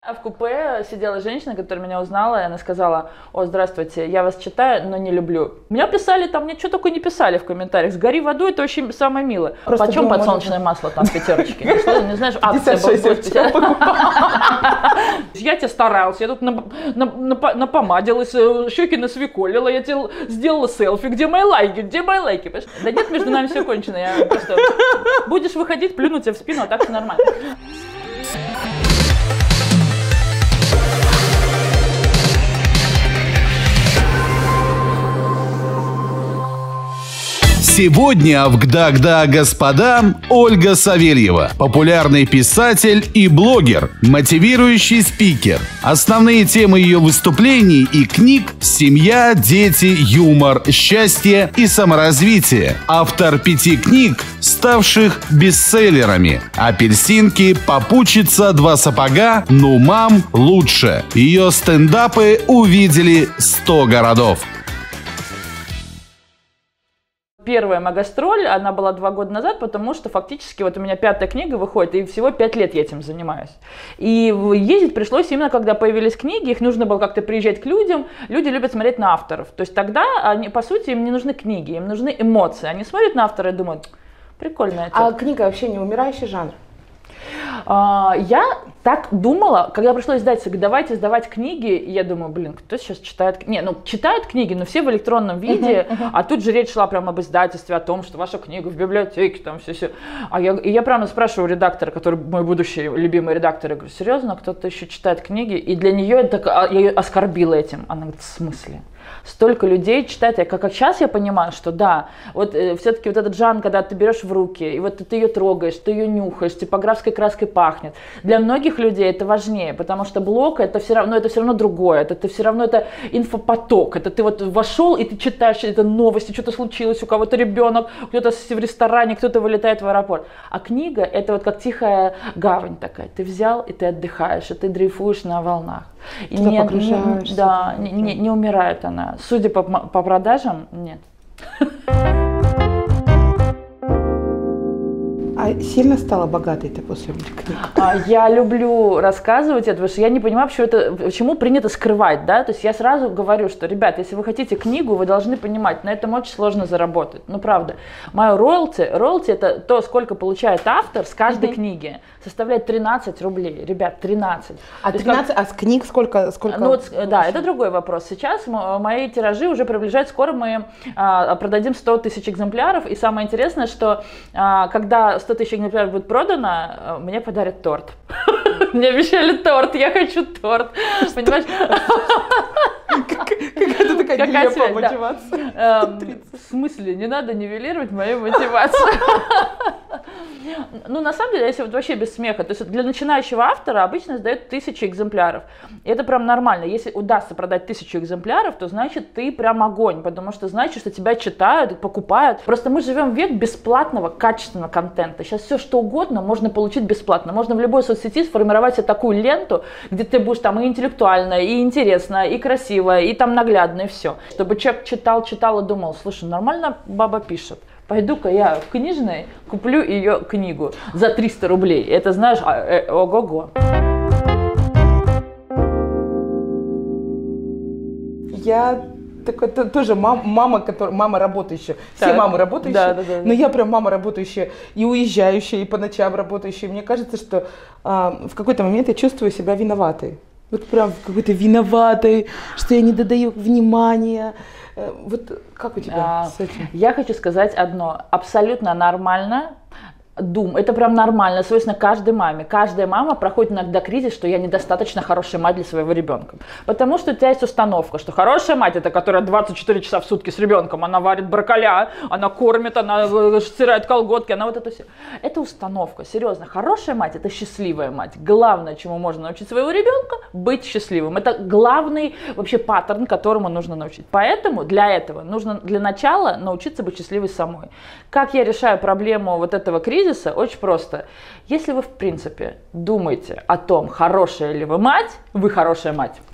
В купе сидела женщина, которая меня узнала, и она сказала: о, здравствуйте, я вас читаю, но не люблю. Меня писали там, мне что только не писали в комментариях. Сгори в аду, это очень самое милое. Почем подсолнечное масло там в пятерочке? Не знаешь, акция была. Я тебе старалась, я тут напомадилась, щеки насвеколила, я тебе сделала селфи, где мои лайки, где мои лайки? Да нет, между нами все кончено, я просто... Будешь выходить, плюну тебе в спину, а так все нормально. Сегодня в «Гда-гда, господа» Ольга Савельева, популярный писатель и блогер, мотивирующий спикер. Основные темы ее выступлений и книг – семья, дети, юмор, счастье и саморазвитие. Автор 5 книг, ставших бестселлерами: «Апельсинки», «Попутчица», «Два сапога», «Ну, мам, лучше». Ее стендапы увидели 100 городов. Первая моя гастроль, она была 2 года назад, потому что фактически вот у меня 5-я книга выходит, и всего 5 лет я этим занимаюсь. И ездить пришлось именно, когда появились книги, их нужно было как-то приезжать к людям. Люди любят смотреть на авторов. То есть тогда, они, по сути, им не нужны книги, им нужны эмоции. Они смотрят на автора и думают: прикольная тема. А книга вообще не умирающий жанр? Я так думала, когда пришло издательство, говорит: давайте сдавать книги, и я думаю: блин, кто сейчас читает? Не, ну читают книги, но все в электронном виде, а тут же речь шла прямо об издательстве, о том, что ваша книга в библиотеке, там все. И я прямо спрашиваю редактора, который мой будущий любимый редактор, я говорю: серьезно, кто-то еще читает книги? И для нее это, я ее оскорбила этим. Она говорит: в смысле? Столько людей читает, как сейчас я понимаю, что да, вот все-таки вот этот жанр, когда ты берешь в руки, и вот ты ее трогаешь, ты ее нюхаешь, типографской краской пахнет. Для многих людей это важнее, потому что блог это все равно другое, это все равно это инфопоток, это ты вот вошел и ты читаешь это новости, что-то случилось, у кого-то ребенок, кто-то в ресторане, кто-то вылетает в аэропорт. А книга это вот как тихая гавань такая, ты взял и ты отдыхаешь, и ты дрейфуешь на волнах. И не умирает она. Судя по продажам, нет. А сильно стала богатой-то после книги? Я люблю рассказывать это, потому что я не понимаю, почему принято скрывать, да, то есть я сразу говорю, что, ребят, если вы хотите книгу, вы должны понимать, на этом очень сложно заработать, ну, правда. Мое роялти это то, сколько получает автор с каждой книги, составляет 13 рублей, ребят, 13. А 13, а с книг сколько? Ну, вот, да, это другой вопрос. Сейчас мои тиражи уже приближают, скоро мы продадим 100 тысяч экземпляров, и самое интересное, что когда 100 тысяч экземпляров будет продано, мне подарят торт. Мне обещали торт, я хочу торт. Понимаешь? Какая-то такая нелепая мотивация. В смысле? Не надо нивелировать мою мотивацию. Ну, на самом деле, если вот вообще без смеха, то есть для начинающего автора обычно сдают 1000 экземпляров. И это прям нормально. Если удастся продать 1000 экземпляров, то значит ты прям огонь, потому что значит, что тебя читают, покупают. Просто мы живем в век бесплатного, качественного контента. Сейчас все что угодно можно получить бесплатно. Можно в любой соцсети сформировать себе такую ленту, где ты будешь там и интеллектуальная, и интересная, и красивая, и там наглядная, и все. Чтобы человек читал и думал: слушай, нормально баба пишет. Пойду-ка я в книжной куплю ее книгу за 300 рублей. Это, знаешь, ого-го. Я такой, тоже мама работающая. Все Так. мамы работающие. Да. Но я прям мама работающая и уезжающая, и по ночам работающая. Мне кажется, что в какой-то момент я чувствую себя виноватой. Вот прям какой-то виноватой, что я не додаю внимания. Вот как у тебя с этим? Я хочу сказать одно. Абсолютно нормально. Это прям нормально, свойственно каждой маме. Каждая мама проходит иногда кризис, что я недостаточно хорошая мать для своего ребенка. Потому что у тебя есть установка, что хорошая мать — это которая 24 часа в сутки с ребенком. Она варит брокколи, она кормит, она стирает колготки, она вот это все. Это установка, серьезно. Хорошая мать — это счастливая мать. Главное, чему можно научить своего ребенка — быть счастливым. Это главный вообще паттерн, которому нужно научить. Поэтому для этого нужно для начала научиться быть счастливой самой. Как я решаю проблему вот этого кризиса? Очень просто. Если вы, в принципе, думаете о том, хорошая ли вы мать, вы хорошая мать. Все,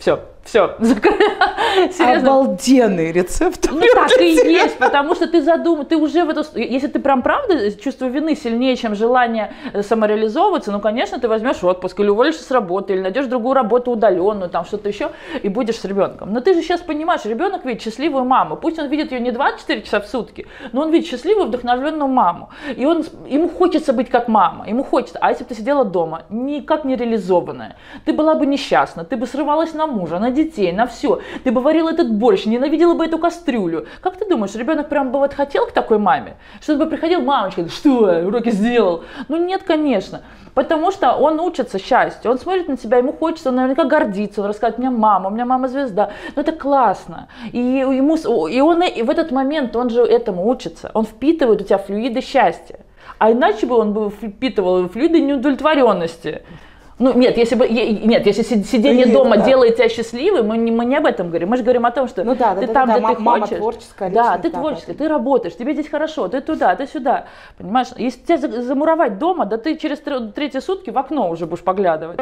Все, серьезно. Обалденный рецепт. Ну так и есть, потому что ты задумал, ты уже в эту... Если ты прям правда чувство вины сильнее, чем желание самореализовываться, ну, конечно, ты возьмешь отпуск или уволишься с работы, или найдешь другую работу удаленную, там что-то еще, и будешь с ребенком. Но ты же сейчас понимаешь, ребенок видит счастливую маму. Пусть он видит ее не 24 часа в сутки, но он видит счастливую, вдохновленную маму. И ему хочется быть как мама, ему хочется. А если бы ты сидела дома, никак не реализованная, ты была бы несчастна, ты бы срывалась на мужа, на детей, на все. Ты бы варила этот борщ, ненавидела бы эту кастрюлю. Как ты думаешь, ребенок прям бы вот хотел к такой маме? Что он бы приходил, мамочка, что, уроки сделал? Ну нет, конечно. Потому что он учится счастью, он смотрит на тебя, ему хочется, он наверняка гордится, он рассказывает, у меня мама звезда. Ну это классно. И он в этот момент, он же этому учится. Он впитывает у тебя флюиды счастья. А иначе бы он бы впитывал флюиды неудовлетворенности. Ну, если сидение дома делает тебя счастливым, мы не об этом говорим. Мы же говорим о том, что ты там, где ты хочешь. Творческая да, ты творческая, ты работаешь, тебе здесь хорошо, ты туда, ты сюда. Понимаешь? Если тебя замуровать дома, да ты через третьи сутки в окно уже будешь поглядывать.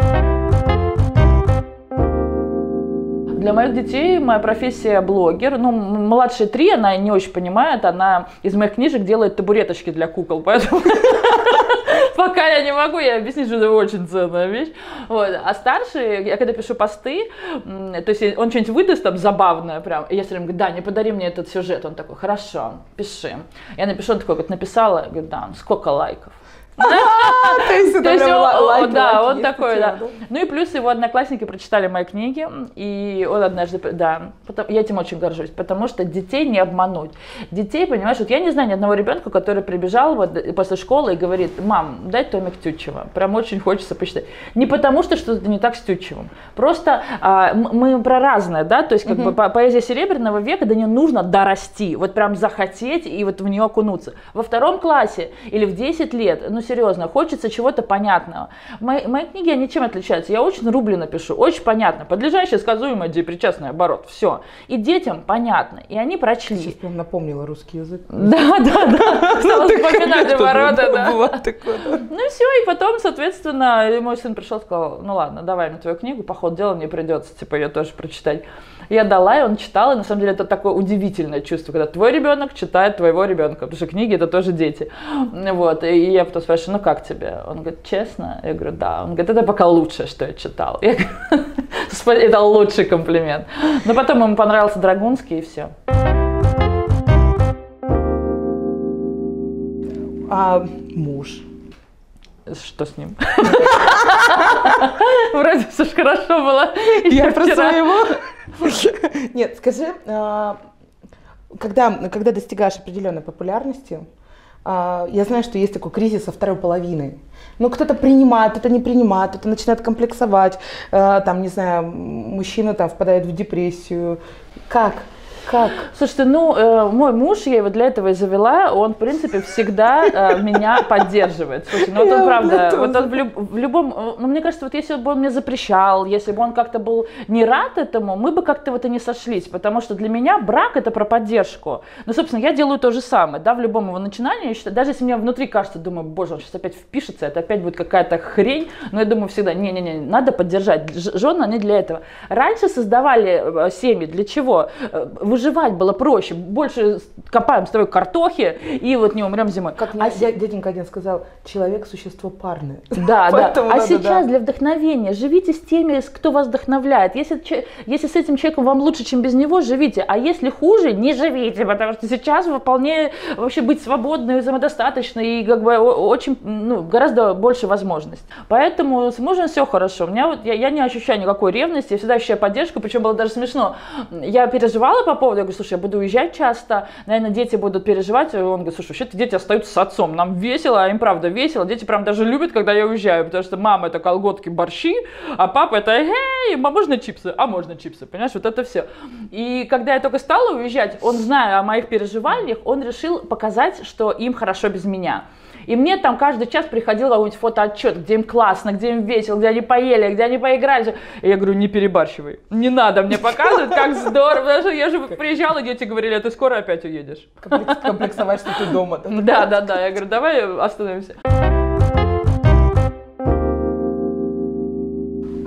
Для моих детей моя профессия блогер. Ну, младшие 3, она не очень понимает, она из моих книжек делает табуреточки для кукол, поэтому пока я не могу, я объяснить, что это очень ценная вещь. Вот. А старший, я когда пишу посты, то есть он что-нибудь выдаст там забавное прям, и я все время говорю, да, не подари мне этот сюжет. Он такой, хорошо, пиши. Я напишу, он такой, вот написала, я говорю, да, сколько лайков? То есть он такой, да. Ну и плюс его одноклассники прочитали мои книги, и он однажды, да, я этим очень горжусь, потому что детей не обмануть. Детей, понимаешь, вот я не знаю ни одного ребенка, который прибежал вот после школы и говорит, мам, дай томик Тютчева, прям очень хочется почитать. Не потому что что-то не так с Тютчевым, просто мы про разное, да, то есть как бы поэзия Серебряного века, до нее нужно дорасти, вот прям захотеть и вот в нее окунуться. Во 2 классе или в 10 лет, ну серьезно, хочется чего-то понятного. Мои книги, они чем отличаются? Я очень рублено пишу, очень понятно. Подлежащее, сказуемое, депричастный оборот. Все. И детям понятно. И они прочли. Сейчас прям напомнила русский язык. Да. Стала вспоминать обороты, да. Ну и все. И потом, соответственно, мой сын пришел и сказал, ну ладно, давай мне твою книгу, по ходу дела мне придется, типа, ее тоже прочитать. Я дала, и он читал, и на самом деле это такое удивительное чувство, когда твой ребенок читает твоего ребенка, потому что книги это тоже дети. Вот. И я потом спрашиваю, ну как тебе? Он говорит, честно? Я говорю, да. Он говорит, это пока лучшее, что я читал. Я говорю, это лучший комплимент. Но потом ему понравился Драгунский, и все. А муж? Что с ним? Вроде все же хорошо было. Я про своего. Нет, скажи, когда достигаешь определенной популярности, я знаю, что есть такой кризис со второй половиной. Ну, кто-то принимает, кто-то не принимает, кто-то начинает комплексовать, там, не знаю, мужчина там впадает в депрессию. Как? Слушайте, ну, мой муж, я его для этого и завела, он, в принципе, всегда меня поддерживает. Слушай, ну, вот он, правда, вот он в любом, ну, мне кажется, вот если бы он мне запрещал, если бы он как-то был не рад этому, мы бы как-то вот и не сошлись, потому что для меня брак – это про поддержку. Ну, собственно, я делаю то же самое, да, в любом его начинании, даже если мне внутри кажется, думаю, боже, он сейчас опять впишется, это опять будет какая-то хрень, но я думаю всегда, не-не-не, надо поддержать, жены, они для этого. Раньше создавали семьи, для чего? Выживать было проще, больше копаем с тобой картохи и вот не умрем зимой. Как мне дяденька один сказал, человек – существо парное. Да. А сейчас для вдохновения живите с теми, кто вас вдохновляет. Если с этим человеком вам лучше, чем без него, живите. А если хуже, не живите, потому что сейчас вполне вообще быть свободной, самодостаточной и как бы очень, ну, гораздо больше возможностей. Поэтому с мужем все хорошо. У меня вот, я не ощущаю никакой ревности, я всегда ощущаю поддержку, причем было даже смешно. Я переживала по поводу, я говорю, слушай, я буду уезжать часто, наверное, дети будут переживать. Он говорит, слушай, вообще-то дети остаются с отцом, нам весело, а им правда весело. Дети прям даже любят, когда я уезжаю, потому что мама это колготки, борщи, а папа это, эй, можно чипсы? А можно чипсы, понимаешь, вот это все. И когда я только стала уезжать, он, зная о моих переживаниях, он решил показать, что им хорошо без меня. И мне там каждый час приходил какой-нибудь фотоотчет, где им классно, где им весело, где они поели, где они поиграли. И я говорю, не перебарщивай, не надо мне показывать, как здорово, потому что я же приезжала, дети говорили, а ты скоро опять уедешь. Комплексовать, что ты дома. Да, я говорю, давай остановимся.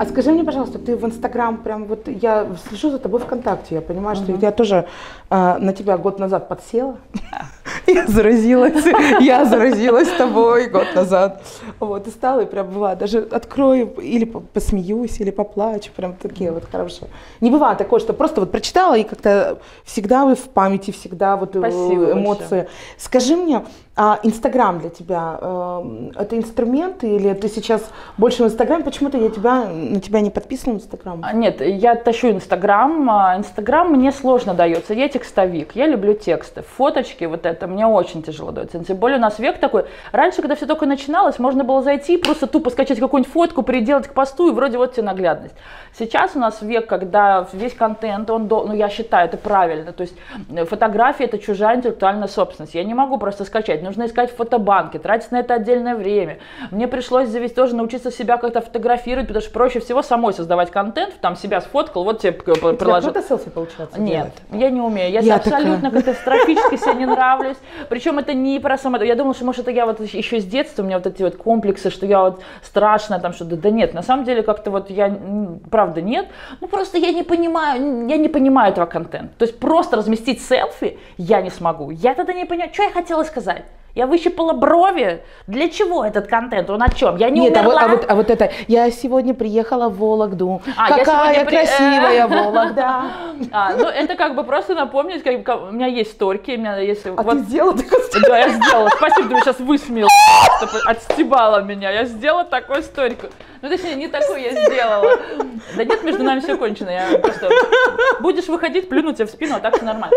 А скажи мне, пожалуйста, ты в Инстаграм прям вот, я слежу за тобой ВКонтакте, я понимаю, что я тоже на тебя год назад подсела, я заразилась тобой год назад, вот, и стала, и прям бывает, даже открою, или посмеюсь, или поплачу, прям такие вот хорошие. Не бывает такое, что просто вот прочитала, и как-то всегда в памяти, всегда вот эмоции. Скажи мне, а Инстаграм для тебя это инструмент, или ты сейчас больше в Инстаграме? Почему-то на тебя не подписан в Инстаграм. Нет, я тащу Инстаграм. Инстаграм мне сложно дается. Я текстовик, я люблю тексты. Фоточки, вот это мне очень тяжело дается. Тем более у нас век такой. Раньше, когда все только начиналось, можно было зайти, просто тупо скачать какую-нибудь фотку, приделать к посту, и вроде вот тебе наглядность. Сейчас у нас век, когда весь контент, ну я считаю, это правильно. То есть фотография — это чужая интеллектуальная собственность. Я не могу просто скачать. Нужно искать в фотобанке, тратить на это отдельное время. Мне пришлось тоже научиться себя как-то фотографировать, потому что проще всего самой создавать контент, там себя сфоткал, вот тебе приложил. У тебя селфи получается? Нет, я не умею. Я абсолютно катастрофически себе не нравлюсь. Причем это не про само. Я думала, что может это я вот еще с детства, у меня вот эти вот комплексы, что я вот страшная, там что-то. Да нет, на самом деле как-то вот я, правда, нет. Ну просто я не понимаю этого контента. То есть просто разместить селфи я не смогу. Я тогда не понимаю, что я хотела сказать. Я выщипала брови. Для чего этот контент? Он о чем? Я не умерла. А вот это. Я сегодня приехала в Вологду. Какая красивая Вологда. Ну это как бы просто напомнить, как у меня есть сторики, у меня есть. А ты сделала такую сторику? Да, я сделала. Спасибо, ты меня сейчас высмеяла, отстебала меня. Я сделала такую сторику. Ну, точнее, не такую я сделала. Да нет, между нами все кончено. Я просто... Будешь выходить, плюну тебе в спину, а так все нормально.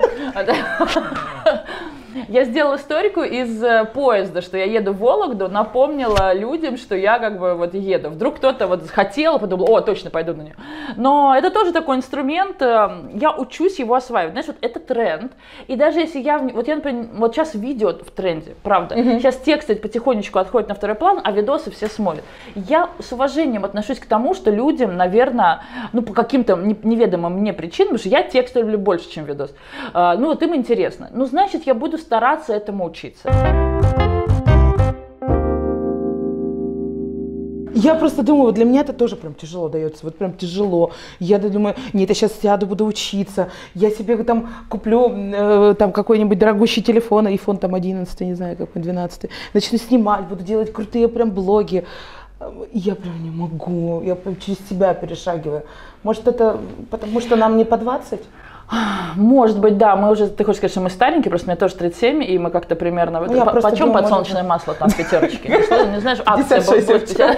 Я сделала историку из поезда, что я еду в Вологду, напомнила людям, что я как бы вот еду. Вдруг кто-то вот хотел, подумал, о, точно пойду на нее. Но это тоже такой инструмент, я учусь его осваивать. Знаешь, вот это тренд. И даже если например, вот сейчас видео в тренде, правда. Сейчас тексты потихонечку отходят на второй план, а видосы все смотрят. Я с уважением отношусь к тому, что людям, наверное, ну по каким-то неведомым мне причинам, потому что я текст люблю больше, чем видос. Ну вот им интересно. Ну значит, я буду стараться этому учиться. Я просто думаю, вот для меня это тоже прям тяжело дается, вот прям тяжело. Я думаю, нет, я сейчас сяду, буду учиться, я себе там куплю там какой-нибудь дорогущий телефон, iPhone там 11, не знаю, какой 12, начну снимать, буду делать крутые прям блоги. Я прям не могу, я прям через себя перешагиваю. Может, это потому что нам не по 20? Может быть, да, мы уже, ты хочешь сказать, что мы старенькие, просто мне тоже 37, и мы как-то примерно... Почем подсолнечное масло там в пятерочке? Не знаешь, акция была 50.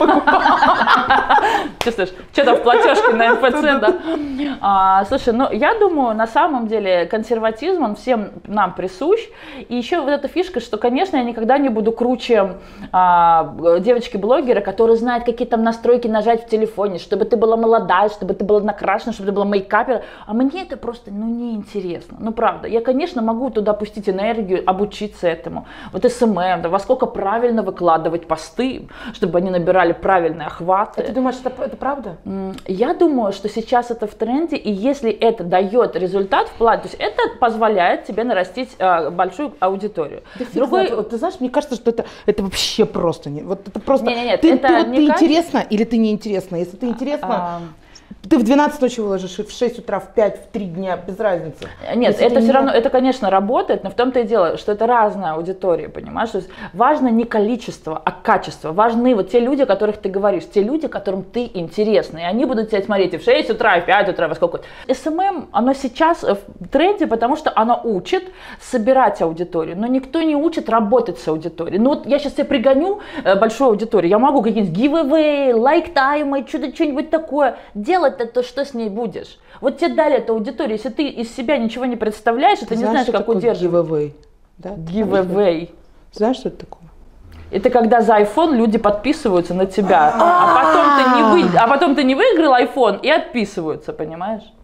Чувствуешь, что там в платежке на МФЦ, да? Слушай, ну я думаю, на самом деле консерватизм, он всем нам присущ. И еще вот эта фишка, что, конечно, я никогда не буду круче девочки-блогера, которые знают, какие там настройки нажать в телефоне, чтобы ты была молодая, чтобы ты была накрашена, чтобы ты была мейкапер. А мне это просто... Ну, неинтересно. Ну, правда. Я, конечно, могу туда пустить энергию, обучиться этому. Вот СММ, да, во сколько правильно выкладывать посты, чтобы они набирали правильные охваты. Ты думаешь, это правда? Я думаю, что сейчас это в тренде, и если это дает результат в плане, то есть это позволяет тебе нарастить большую аудиторию. Другой... Вот, ты знаешь, мне кажется, что это вообще просто не... Вот это просто... Нет, ты это ты интересна или ты неинтересна? Если ты интересна... Ты в 12 ночи выложишь, и в 6 утра, в 5, в 3 дня, без разницы. Нет, это все равно, это, конечно, работает, но в том-то и дело, что это разная аудитория, понимаешь? То есть важно не количество, а качество. Важны вот те люди, о которых ты говоришь, те люди, которым ты интересна, и они будут тебя смотреть и в 6 утра, и в 5 утра, во сколько. СММ, оно сейчас в тренде, потому что оно учит собирать аудиторию, но никто не учит работать с аудиторией. Ну вот я сейчас тебе пригоню большую аудиторию, я могу какие-нибудь giveaway, лайк-таймы, что-нибудь такое делать, то что с ней будешь? Вот тебе дали эту аудиторию, если ты из себя ничего не представляешь, и ты не знаешь, как удерживать. Giveaway. Да? Giveaway. Знаешь, что это такое? Это когда за iPhone люди подписываются на тебя, а потом ты не выиграл iPhone и отписываются, понимаешь?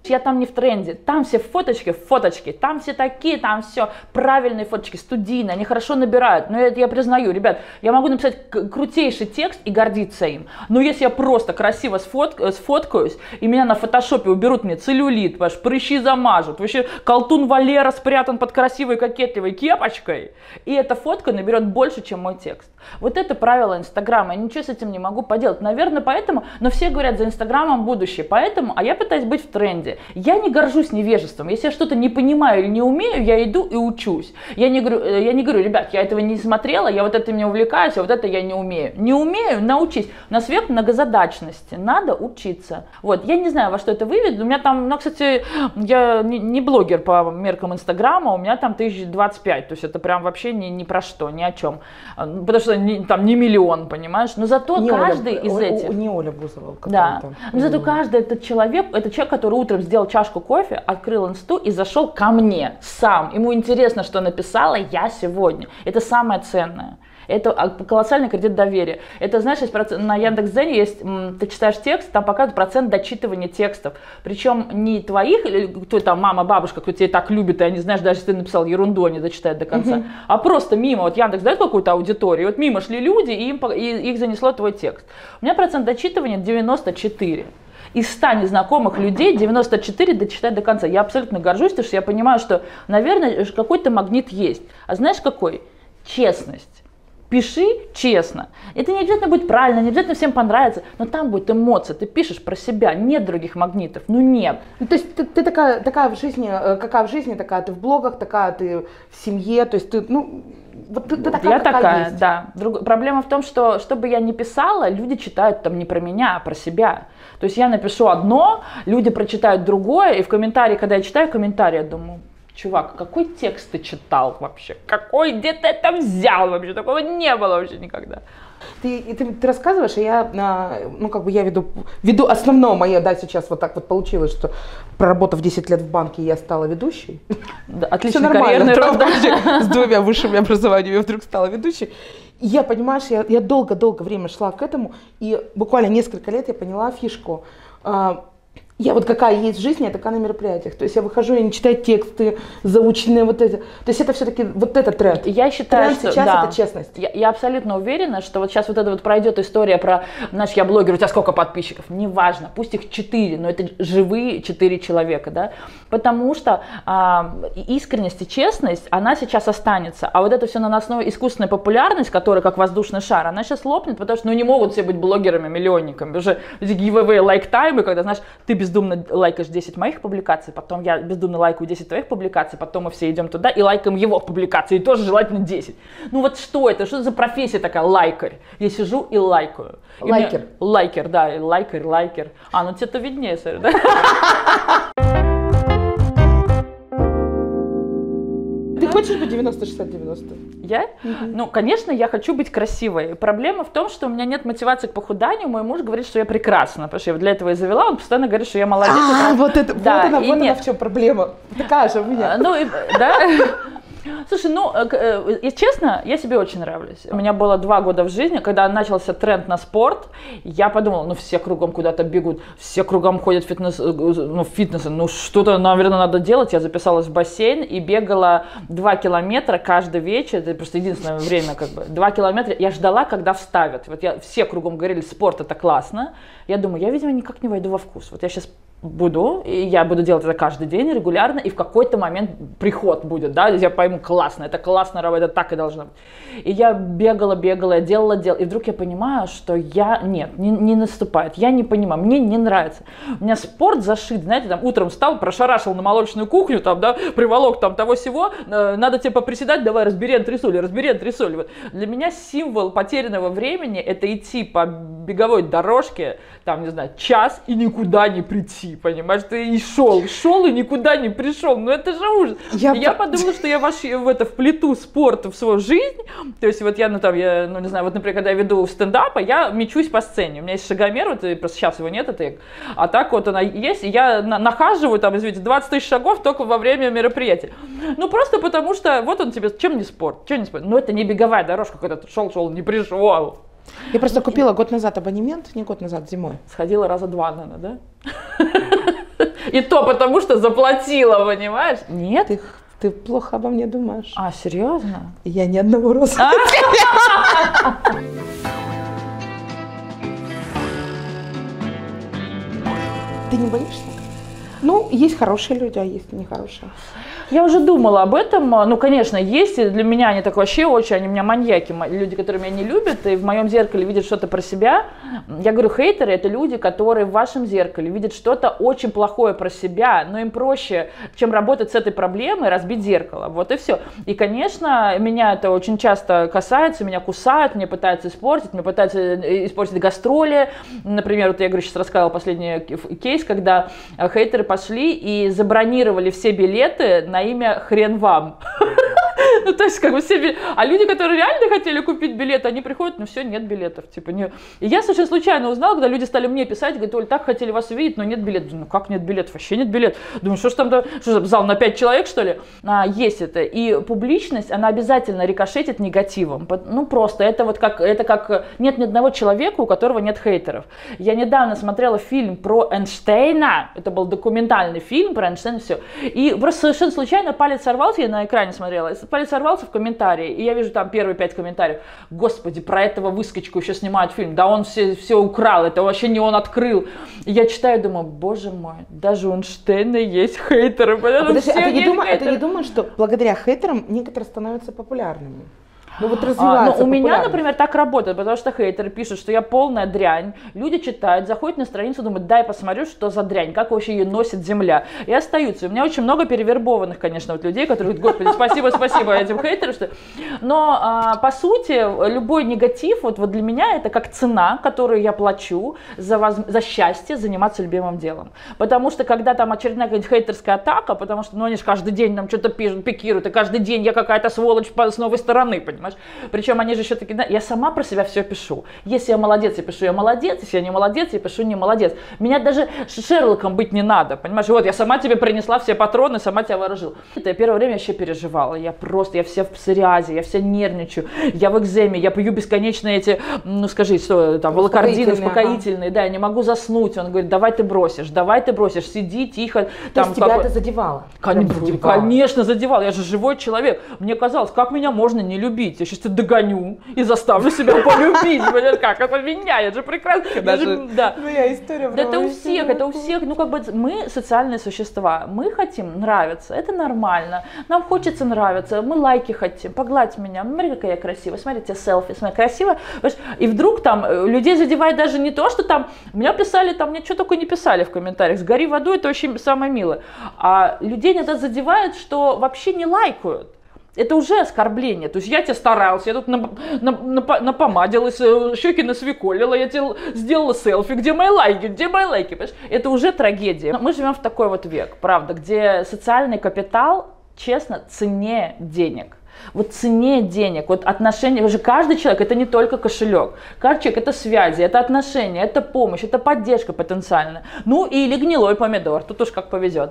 Я там не в тренде, там все фоточки, там все такие, там все правильные фоточки, студийные, они хорошо набирают. Но это я признаю, ребят, я могу написать крутейший текст и гордиться им. Но если я просто красиво сфоткаюсь, и меня на фотошопе уберут мне целлюлит, прыщи замажут, вообще колтун Валера спрятан под красивой кокетливой кепочкой, и эта фотка наберет больше, чем мой текст. Вот это правило Инстаграма, я ничего с этим не могу поделать. Наверное, поэтому, но все говорят, за Инстаграмом будущее, поэтому, а я пытаюсь быть в тренде. Я не горжусь невежеством. Если я что-то не понимаю или не умею, я иду и учусь. Я не говорю, ребят, я этого не смотрела, я вот это не увлекаюсь, а вот это я не умею. Не умею, научись. У нас век многозадачности, надо учиться. Вот, я не знаю, во что это выведет. У меня там, ну, кстати, я не блогер по меркам Инстаграма, у меня там 1025, то есть это прям вообще ни про что, ни о чем. Потому что там не миллион, понимаешь? Но зато не каждый из этих... Не Оля Бузова. Да. Но зато каждый этот человек, который утром сделал чашку кофе, открыл инсту и зашел ко мне сам. Ему интересно, что написала я сегодня. Это самое ценное. Это колоссальный кредит доверия. Это, знаешь, на Яндекс.Дзене есть, ты читаешь текст, там показывают процент дочитывания текстов. Причем не твоих, кто там, мама, бабушка, кто тебя так любит, и они, знаешь, даже если ты написал ерунду, они дочитают до конца. А просто мимо, вот Яндекс дает какую-то аудиторию, вот мимо шли люди, и их занесло твой текст. У меня процент дочитывания 94. Из 100 незнакомых людей 94 дочитать до конца. Я абсолютно горжусь, потому что я понимаю, что, наверное, какой-то магнит есть. А знаешь какой? Честность. Пиши честно. Это не обязательно будет правильно, не обязательно всем понравится, но там будет эмоция. Ты пишешь про себя, нет других магнитов, ну нет. Ну, то есть ты такая в жизни, какая в жизни, такая ты в блогах, такая ты в семье, то есть ты, ну, вот ты такая, я такая, есть. Да. Проблема в том, что бы я ни писала, люди читают там не про меня, а про себя. То есть я напишу одно, люди прочитают другое, и в комментарии, когда я читаю комментарии, я думаю... Чувак, какой текст ты читал вообще? Где ты это взял вообще? Такого не было вообще никогда. Ты рассказываешь, и я, ну, как бы я веду основное мое, да, сейчас вот так вот получилось, что проработав 10 лет в банке, я стала ведущей. Да, отличный карьерный рост. С 2 высшими образованиями я вдруг стала ведущей. И я, понимаешь, я долго-долго время шла к этому, и буквально несколько лет я поняла фишку. Я вот какая есть в жизни, я такая на мероприятиях. То есть я выхожу, я не читаю тексты, заученные вот эти. То есть это все-таки вот этот тренд. Я считаю, тренд что сейчас да, это честность. Я абсолютно уверена, что вот сейчас вот это вот пройдет история про, знаешь, я блогер, у тебя сколько подписчиков? Неважно, пусть их 4, но это живые 4 человека, да. Потому что искренность и честность, она сейчас останется. А вот это все наносная искусственная популярность, которая как воздушный шар, она сейчас лопнет, потому что ну, не могут все быть блогерами-миллионниками. Уже эти giveaway лайк-таймы, когда, знаешь, ты бездумно лайкаешь 10 моих публикаций, потом я бездумно лайкаю 10 твоих публикаций, потом мы все идем туда и лайкаем его публикации, и тоже желательно 10. Ну вот что это? Что за профессия такая? Лайкарь. Я сижу и лайкаю. Лайкер. Лайкер, да, лайкер. А, ну тебе-то виднее, сэр, да? Ты хочешь быть 90-60-90? Я? Ну, конечно, я хочу быть красивой. Проблема в том, что у меня нет мотивации к похуданию. Мой муж говорит, что я прекрасна, потому что я для этого и завела. Он постоянно говорит, что я молодец. Вот это, да, вот она в чем проблема. Такая же у меня. Ну, да. Слушай, ну, если честно, я себе очень нравлюсь. У меня было 2 года в жизни, когда начался тренд на спорт, я подумала, ну, все кругом куда-то бегут, все кругом ходят в фитнес, ну, что-то, наверное, надо делать. Я записалась в бассейн и бегала 2 километра каждый вечер, это просто единственное время, как бы, 2 километра. Я ждала, когда вставят. Вот все кругом говорили, спорт это классно. Я думаю, я, видимо, никак не войду во вкус. Вот я сейчас и я буду делать это каждый день регулярно, и в какой-то момент приход будет, да, я пойму, классно, это классно, это так и должно быть. И я бегала, я делала, и вдруг я понимаю, что не наступает, я не понимаю, мне не нравится. У меня спорт зашит, знаете, там утром встал, прошарашил на молочную кухню, там, да, приволок там того-сего, надо тебе поприседать, давай разбери антресоли. Вот. Для меня символ потерянного времени — это идти по беговой дорожке, там, не знаю, час и никуда не прийти. Понимаешь, ты и шел и никуда не пришел. Ну это же ужас. Я подумала, что я вплету спорт в свою жизнь. То есть вот я, не знаю, вот, например, когда я веду стендапа, я мечусь по сцене. У меня есть шагомер, вот, просто сейчас его нет, а так вот она есть, и я нахаживаю там, извините, 20 тысяч шагов только во время мероприятия. Ну просто потому что, вот он тебе, чем не спорт? Ну это не беговая дорожка, когда ты шел, не пришел. Я просто купила год назад абонемент, не год назад, зимой. Сходила раза 2, наверное, да? И то потому, что заплатила, понимаешь? Нет? Ты плохо обо мне думаешь. А, серьезно? Я ни одного роза. Ты не боишься? Ну, есть хорошие люди, а есть нехорошие. Я уже думала об этом. Ну, конечно, есть. И для меня они так вообще очень, они меня маньяки, люди, которые меня не любят, и в моем зеркале видят что-то про себя. Я говорю, хейтеры — это люди, которые в вашем зеркале видят что-то очень плохое про себя, но им проще, чем работать с этой проблемой, разбить зеркало. Вот и все. И, конечно, меня это очень часто касается, меня кусают, мне пытаются испортить, мне пытаются испортить гастроли. Например, вот я говорю, сейчас рассказывала последний кейс, когда хейтеры пошли и забронировали все билеты на имя «Хрен вам». Ну, то есть, как бы себе... А люди, которые реально хотели купить билеты, они приходят, ну все, нет билетов. Типа, не... И я совершенно случайно узнала, когда люди стали мне писать, говорят, Оль, так хотели вас увидеть, но нет билетов. Ну, как нет билетов? Вообще нет билетов. Думаю, что ж там, что, зал на 5 человек, что ли? Есть это. И публичность, она обязательно рикошетит негативом. Ну, просто. Это вот как... Нет ни одного человека, у которого нет хейтеров. Я недавно смотрела фильм про Эйнштейна. Это был документальный фильм про Эйнштейна, все. И просто совершенно случайно палец сорвался, я на экране смотрела, палец сорвался в комментарии, и я вижу там первые 5 комментариев. Господи, про этого выскочку еще снимают фильм, да он все украл, это вообще не он открыл. И я читаю, думаю, боже мой, даже у Эйнштейна есть хейтеры. Подожди, а ты не думаешь, что благодаря хейтерам некоторые становятся популярными? Ну вот развивается у меня, например, так работает, потому что хейтеры пишут, что я полная дрянь. Люди читают, заходят на страницу, думают, дай посмотрю, что за дрянь, как вообще ее носит земля. И остаются. У меня очень много перевербованных, конечно, вот людей, которые говорят, господи, спасибо этим хейтерам. Но, по сути, любой негатив, вот для меня это как цена, которую я плачу за счастье заниматься любимым делом. Потому что, когда там очередная какая-нибудь хейтерская атака, потому что, ну, они же каждый день нам что-то пишут, пикируют, и каждый день я какая-то сволочь с новой стороны, понимаешь? Причем они же еще такие, я сама про себя все пишу. Если я молодец, я пишу, я молодец. Если я не молодец, я пишу, не молодец. Меня даже Шерлоком быть не надо, понимаешь? Вот я сама тебе принесла все патроны, сама тебя вооружила. Это я первое время вообще переживала. Я вся в псориазе, я вся нервничаю, я в экземе, я пью бесконечно эти, ну скажи, что там, волокордины, успокоительные, да, я не могу заснуть. Он говорит, давай ты бросишь, сиди тихо. То есть тебя это задевало? Конечно, задевало. Я же живой человек. Мне казалось, как меня можно не любить? Я сейчас тебя догоню и заставлю себя полюбить. Как это меня? Я же прекрасно. Моя история. Это у всех. Ну, как бы мы социальные существа. Мы хотим нравиться. Это нормально. Нам хочется нравиться. Мы лайки хотим. Погладь меня. Смотри, какая я красивая. Смотри, тебе селфи. Смотри, красиво. И вдруг там людей задевает даже не то, что там меня писали, там мне что такое не писали в комментариях. Сгори в аду, это очень самое милое. А людей иногда задевает, что вообще не лайкают. Это уже оскорбление. То есть я тебе старался, я тут напомадилась, щеки насвеколила, я тебе сделала селфи, где мои лайки, понимаешь? Это уже трагедия. Мы живем в такой вот век, правда, где социальный капитал, честно, ценнее денег. Вот цене денег, вот отношения, уже каждый человек, это не только кошелек, каждый человек это связи, это отношения, это помощь, это поддержка потенциальная. Ну или гнилой помидор, тут уж как повезет.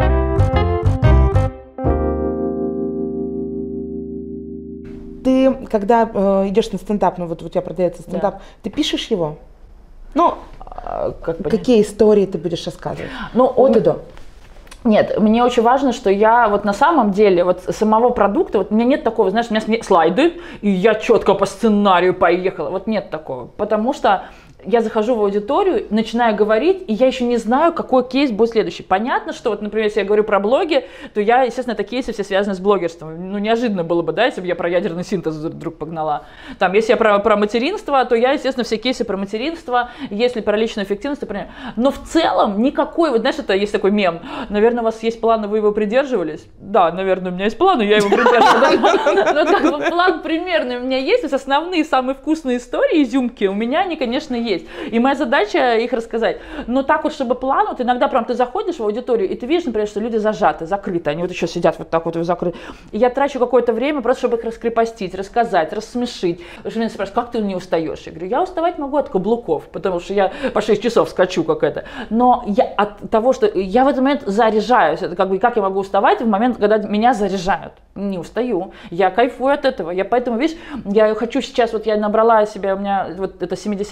Ты, когда идешь на стендап, ну вот у тебя продается стендап, да. Ты пишешь его? Ну, какие истории ты будешь рассказывать? Ну, от и до. Нет, мне очень важно, что я вот на самом деле вот самого продукта, вот у меня нет такого, знаешь, у меня слайды, и я четко по сценарию поехала. Вот нет такого, потому что я захожу в аудиторию, начинаю говорить, и я еще не знаю, какой кейс будет следующий. Понятно, что вот, например, если я говорю про блоги, то я, естественно, это кейсы все связаны с блогерством. Ну, неожиданно было бы, да, если бы я про ядерный синтез вдруг погнала. Там, если я про материнство, то я, естественно, все кейсы про материнство, если про личную эффективность, например. Но в целом никакой, вот знаешь, это есть такой мем, наверное, у вас есть план, и вы его придерживались? Да, наверное, у меня есть план, и я его придерживалась. Но как бы план примерный у меня есть, то есть основные, самые вкусные истории, изюмки, у меня они, конечно, есть. И моя задача их рассказать. Но так вот, чтобы план, вот иногда прям ты заходишь в аудиторию, и ты видишь, например, что люди зажаты, закрыты, они вот еще сидят вот так вот закрыты. И я трачу какое-то время просто, чтобы их раскрепостить, рассказать, рассмешить. Потому что меня спрашивают, как ты не устаешь? Я говорю, я уставать могу от каблуков, потому что я по 6 часов скачу как это. Но я от того, что я в этот момент заряжаюсь, это как бы, как я могу уставать в момент, когда меня заряжают? Не устаю, я кайфую от этого. Я поэтому, видишь, я хочу сейчас, вот я набрала себе, у меня вот это 70-й город,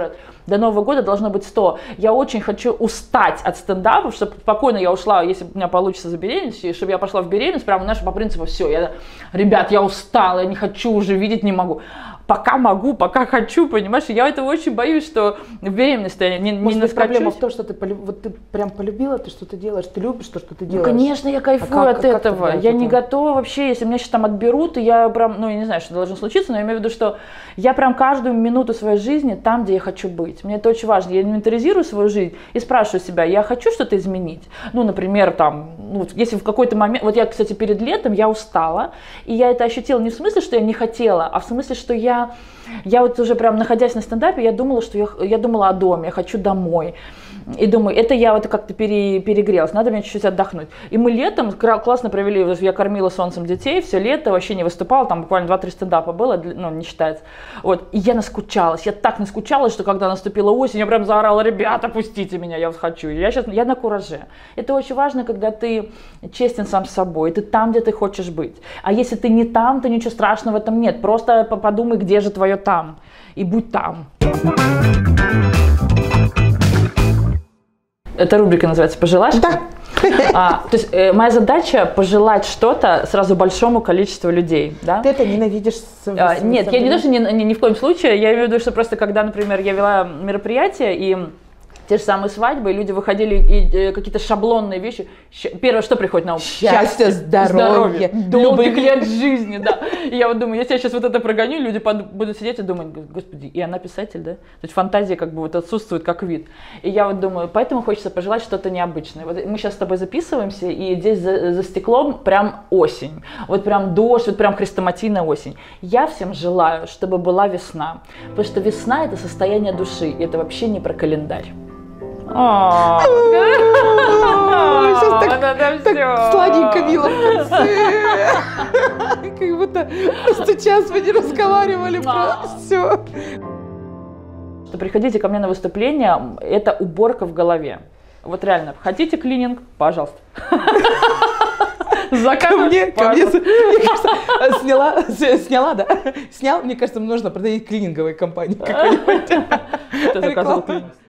говорят, до Нового года должно быть 100. Я очень хочу устать от стендапа, чтобы спокойно я ушла, если у меня получится забеременеть, и чтобы я пошла в беременность, прямо, знаешь, по принципу, все, ребят, я устала, я не хочу уже, видеть не могу. Пока могу, пока хочу, понимаешь? Я этого очень боюсь, что в беременности я не наскочусь. Проблема в том, что ты прям полюбила, ты что ты делаешь, ты любишь то, что ты делаешь. Ну, конечно, я кайфую от этого. Я не готова вообще, если меня сейчас там отберут, и я прям, я не знаю, что должно случиться, но я имею в виду, что я прям каждую минуту своей жизни там, где я хочу быть. Мне это очень важно. Я инвентаризирую свою жизнь и спрашиваю себя, я хочу что-то изменить? Например, если в какой-то момент, вот я, кстати, перед летом я устала, и я это ощутила не в смысле, что я не хотела, а в смысле, что я вот уже прям находясь на стендапе, я думала, я думала о доме, я хочу домой. И думаю, это я вот как-то перегрелась, надо мне чуть-чуть отдохнуть. И мы летом классно провели, я кормила солнцем детей, все лето, вообще не выступала, там буквально 2-3 стендапа было, не считается. Вот. И я наскучалась, я так наскучалась, что когда наступила осень, я прям заорала, ребята, пустите меня, я вот хочу. Я на кураже. Это очень важно, когда ты честен сам с собой, ты там, где ты хочешь быть. А если ты не там, то ничего страшного в этом нет, просто подумай, где же твое там, и будь там. Эта рубрика называется «Пожелать». Да. То есть моя задача пожелать что-то сразу большому количеству людей, да? Ты это ненавидишь? Нет, я не то, что ни в коем случае, я имею в виду, что просто когда, например, я вела мероприятие, и те же самые свадьбы, и люди выходили, и какие-то шаблонные вещи. Первое, что приходит на ум? Счастье, здоровье, долгих лет жизни, да. И я вот думаю, если я сейчас вот это прогоню, люди будут сидеть и думать, господи, и она писатель, да? То есть фантазия как бы вот отсутствует как вид. И я вот думаю, поэтому хочется пожелать что-то необычное. Вот мы сейчас с тобой записываемся, и здесь за стеклом прям осень. Вот прям дождь, вот прям хрестоматийная осень. Я всем желаю, чтобы была весна. Потому что весна – это состояние души, и это вообще не про календарь. Сейчас так сладенько, мило в конце. Как будто просто час мы не разговаривали про все. Что приходите ко мне на выступление, это уборка в голове. Вот реально, хотите клининг? Пожалуйста. Ко мне, мне кажется, снял, мне кажется, нужно продавать клининговой компании какой-нибудь. Кто заказывал клининг?